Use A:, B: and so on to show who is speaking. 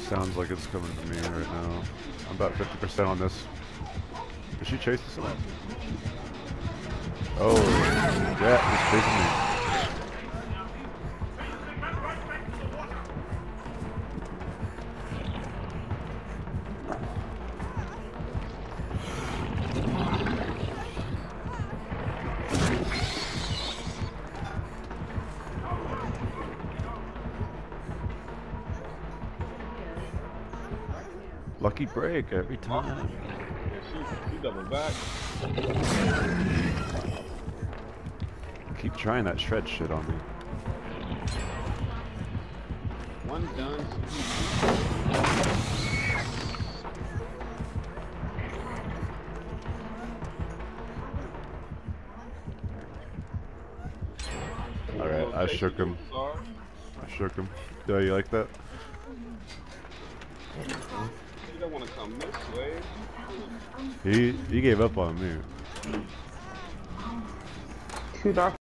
A: Sounds like it's coming to me right now. I'm about 50% on this. Is she chasing someone? Oh, yeah, he's chasing me. Lucky break every time.
B: Yeah, she double back.
A: Keep trying that shred shit on me.
B: One done.
A: Alright, I shook him. I shook him. Do you like that?
B: You don't want to come this way.
A: He gave up on me.
C: Two dark.